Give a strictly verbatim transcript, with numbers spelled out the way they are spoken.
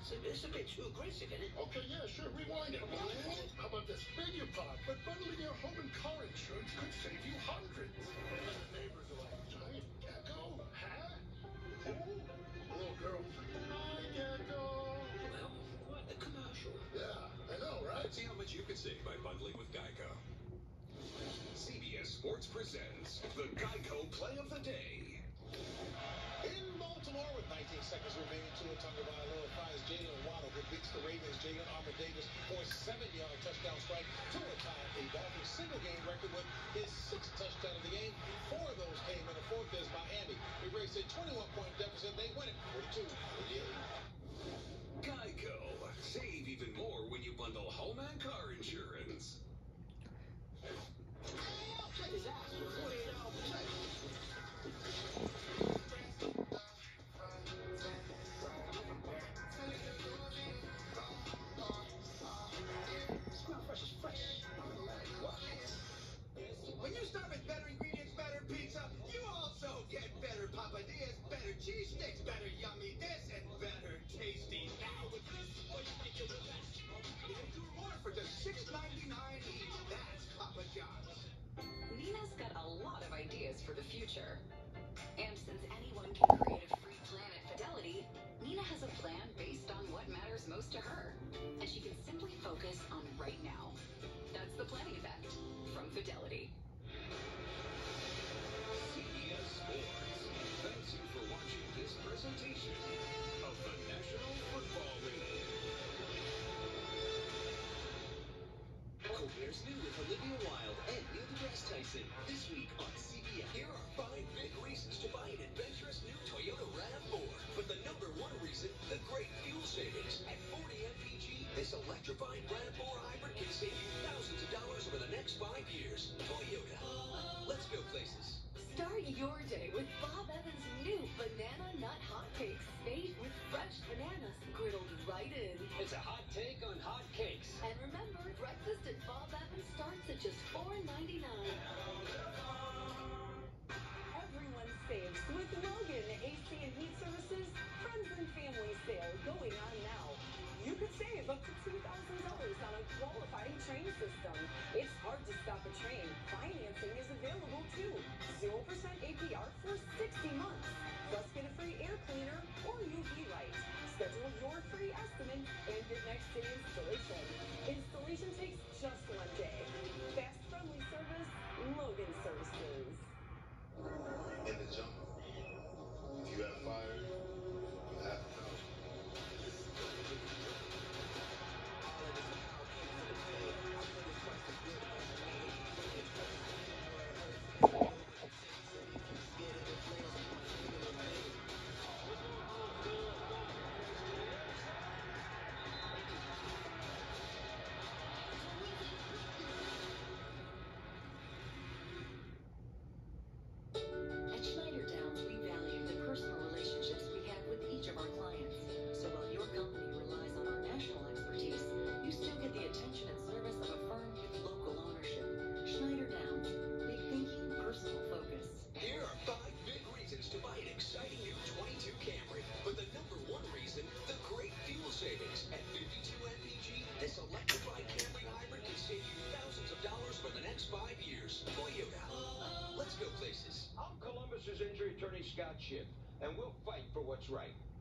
It's a, it's a bit too aggressive, isn't it? Okay, yeah, sure, rewind it. How about this? Beg your pardon, but bundling your home and car insurance could save you hundreds. And the neighbors are like, giant gecko? Huh? Ooh, little girl. Hi, gecko. Well, quite the commercial. Yeah, I know, right? See how much you could save by bundling with Geico. C B S Sports presents the Geico Play of the Day. In Baltimore, with nineteen seconds remaining, Tua Tagovailoa finds Jalen Waddle, who beats the Ravens' Jalen Armour Davis for a seven-yard touchdown strike. Tua tied a Dolphins single-game record with his sixth touchdown of the game. Four of those came in the fourth as Miami erased a twenty-one point deficit. They win it forty-two forty-eight. Geico. Save even more when you bundle home and car insurance. Check his ass for forty-eight hour protection. Smell fresh is fresh. What? When you start with better ingredients, better pizza, you also get better papadillas, better cheese sticks, better yummy this, and better tasty now with this. Or you think you'll that. You can do more for just six ninety-nine each. That's Papa John's. Nina's got a lot of ideas for the future. And since anyone can create a free plan at Fidelity, Nina has a plan based on what matters most to her. And she can simply focus on right now. That's the planning effect from Fidelity. C B S Sports thanks you for watching this presentation of the National Football League. Colbert's New with Olivia Wilde and Neil deGrasse Tyson. This week on C B S. Here are five big reasons to buy an adventurous new Toyota RAV four. But the number one reason, the great fuel savings. At forty M P G, this electrified RAV four hybrid can save you thousands of dollars over the next five years. Toyota. Let's go places. Start your day with Bob Evans' new banana nut hotcakes, made with fresh bananas, griddled right in. It's a hot take on hot cakes. And remember, breakfast at Bob Evans starts at just four ninety-nine. Everyone saves with Logan A C and Heat Services Friends and Family Sale going on now. You could save up to two thousand dollars on a qualifying train system. It's hard to stop a train. Financing is available too. zero percent A P R for sixty months. Plus get a free air cleaner or U V light. Schedule your free estimate and get next day installation. Installation takes just one day. Fast, friendly service, Logan Services. In the jungle, if you have fire, you have power. At Schneider Downs, we value the personal relationships we have with each of our clients. So while your company relies on our national expertise, you still get the attention and service of a firm with local ownership. Schneider Downs, big thinking, personal focus. Here are five big reasons to buy an exciting new twenty-two Camry. But the number one reason, the great fuel savings. At fifty-two M P G, this electrified Camry hybrid can save you thousands of dollars for the next five years. Toyota. Let's go places. I'm Columbus's injury attorney, Scott Schiff, and we'll fight for what's right.